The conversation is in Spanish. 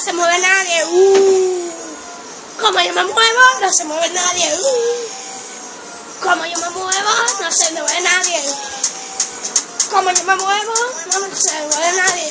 se mueve nadie. Como yo me muevo, no se mueve nadie. Como yo me muevo, no se mueve nadie. Como yo me muevo, no se mueve nadie.